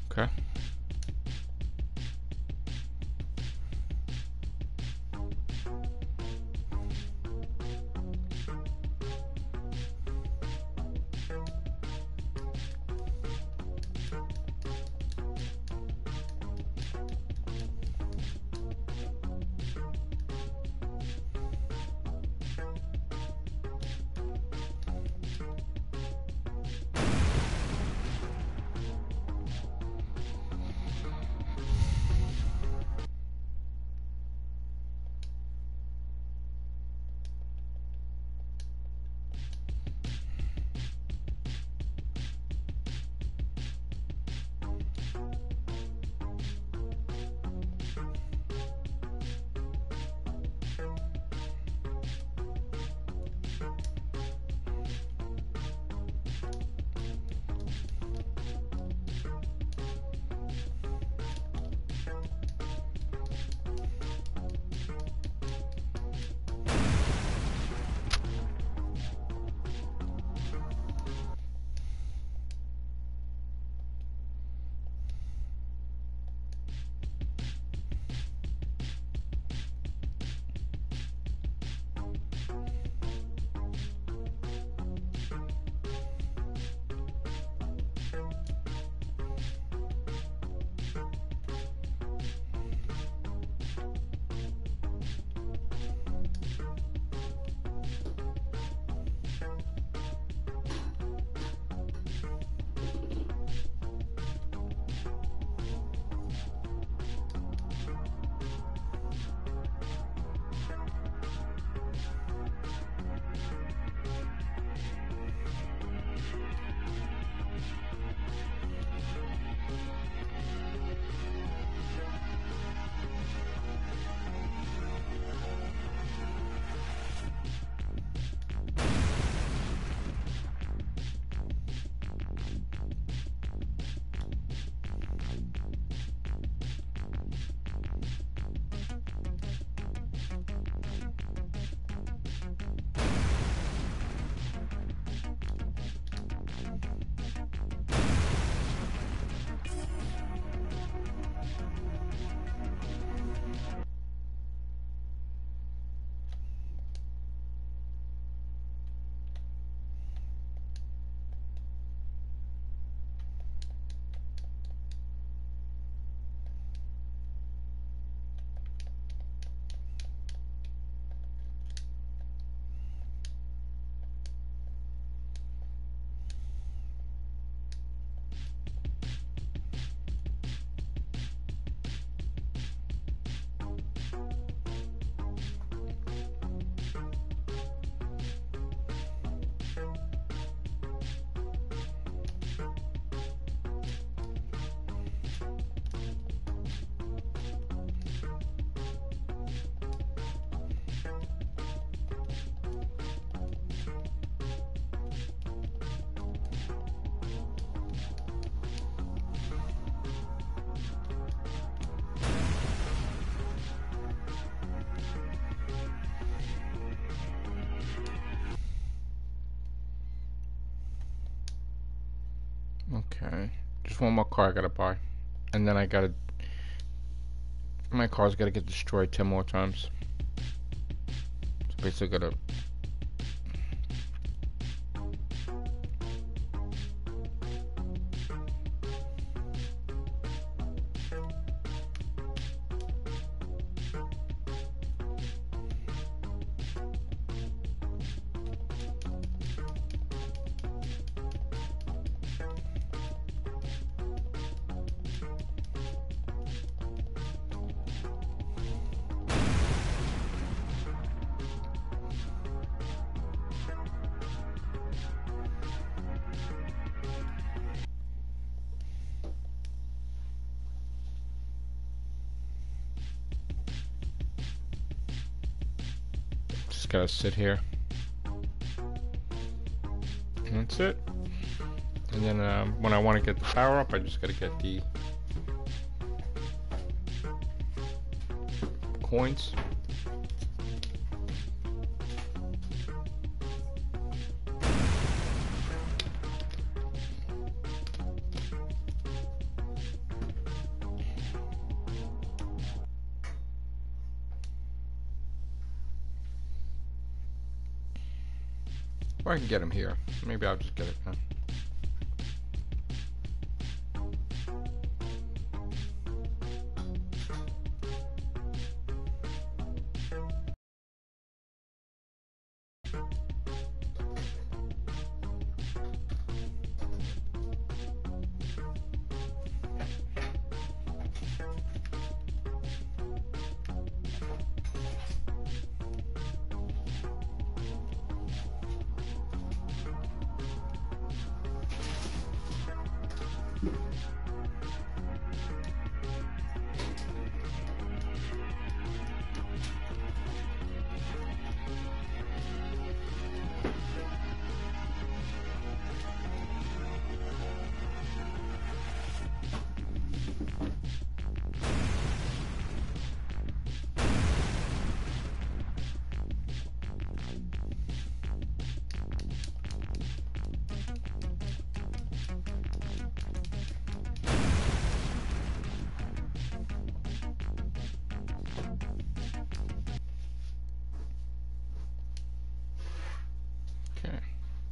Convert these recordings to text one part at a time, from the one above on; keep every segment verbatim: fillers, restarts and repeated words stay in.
Okay. Okay. Just one more car I gotta buy. And then I gotta... My car's gotta get destroyed ten more times. So basically gotta... Just gotta sit here. And that's it. And then um, when I want to get the power up, I just gotta get the coins. Or I can get him here. Maybe I'll just get it now. Okay.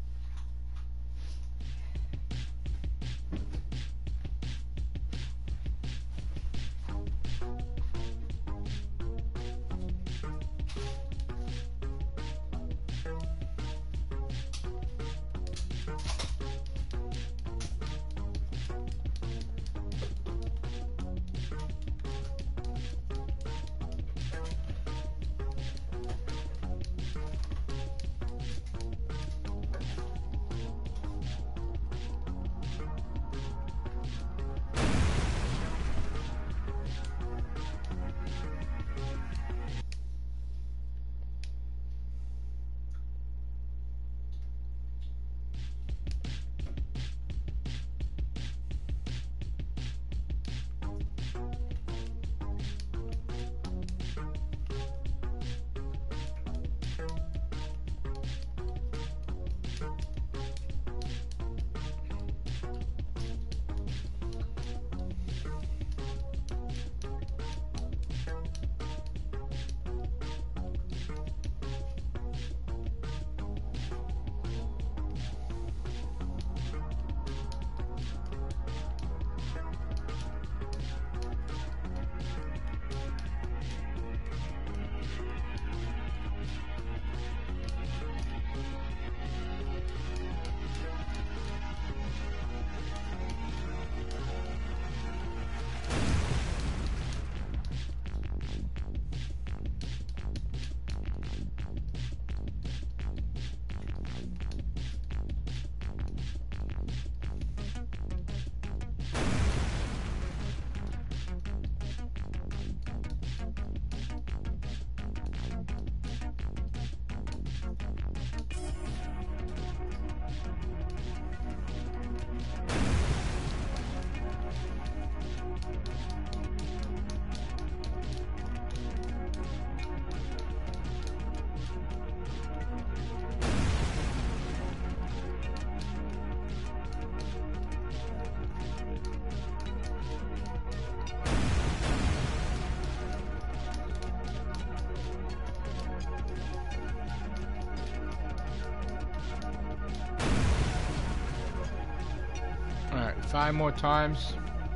Alright, five more times.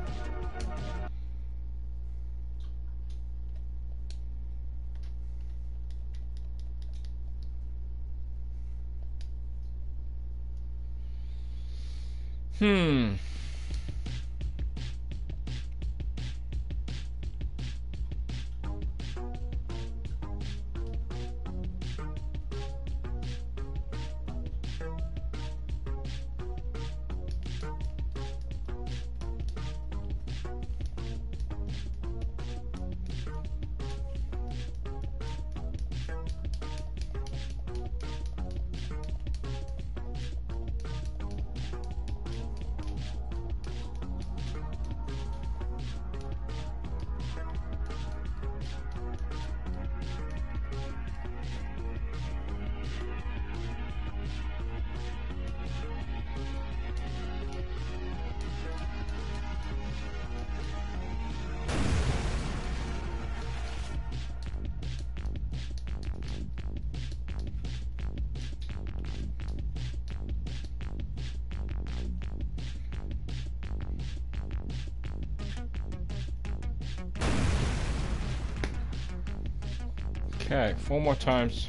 Hmm. Okay, four more times.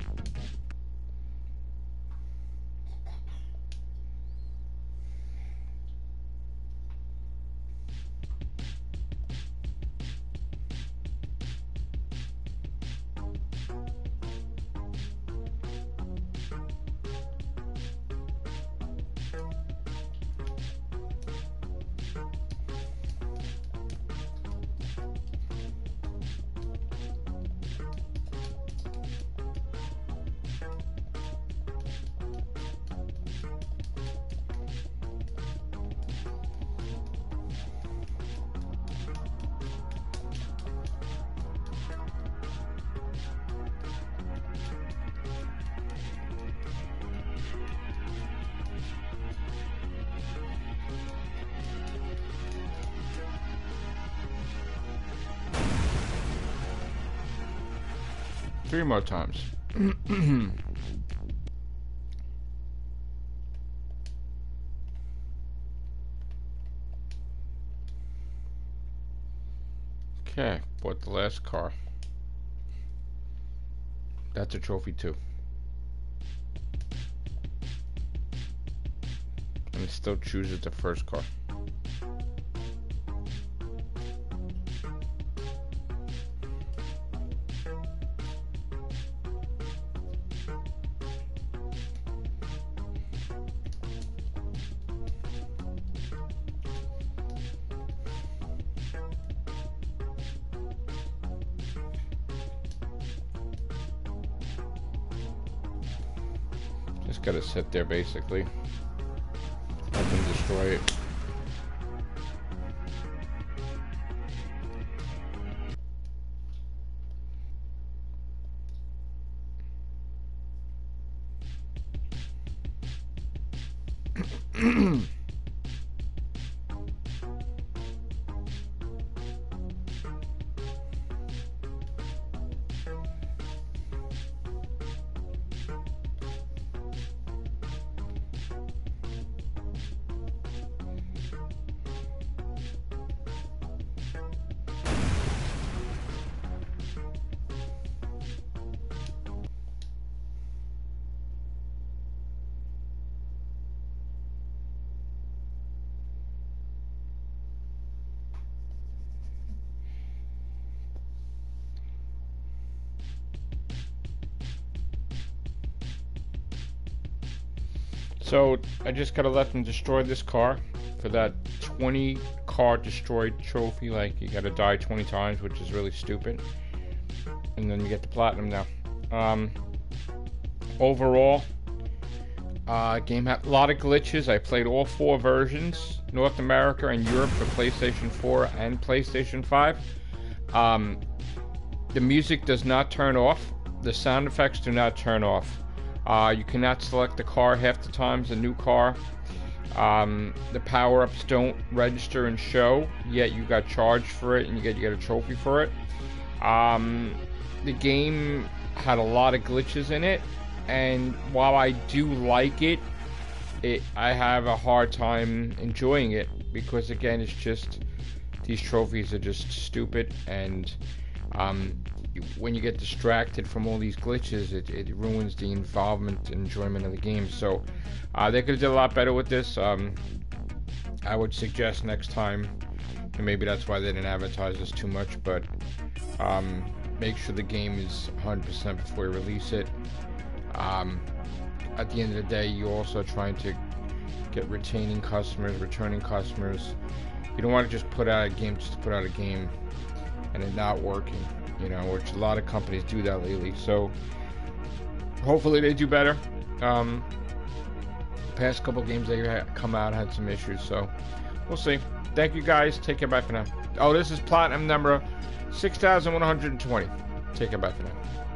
Three more times. Okay, bought the last car. That's a trophy too. And it still chooses the first car. Just gotta sit there basically. Let them destroy it. So I just gotta let them destroy this car for that twenty car destroyed trophy. Like, you gotta die twenty times, which is really stupid. And then you get the platinum now. Um, overall, uh, game had a lot of glitches. I played all four versions, North America and Europe for PlayStation four and PlayStation five. Um, the music does not turn off. The sound effects do not turn off. Uh, you cannot select the car half the times, a new car. Um, the power-ups don't register and show, yet you got charged for it and you get, you get a trophy for it. Um, the game had a lot of glitches in it, and while I do like it, it I have a hard time enjoying it, because again, it's just, these trophies are just stupid, and um, when you get distracted from all these glitches, it, it ruins the involvement and enjoyment of the game. So uh, they could have did a lot better with this. Um, I would suggest next time, and maybe that's why they didn't advertise this too much, but um, make sure the game is one hundred percent before you release it. Um, at the end of the day, you're also trying to get retaining customers, returning customers. You don't want to just put out a game just to put out a game and it not working. You know, which a lot of companies do that lately. So hopefully they do better. Um, past couple games they had come out had some issues, so we'll see. Thank you guys. Take care. Bye for now. Oh, this is platinum number six thousand one hundred twenty. Take care. Bye for now.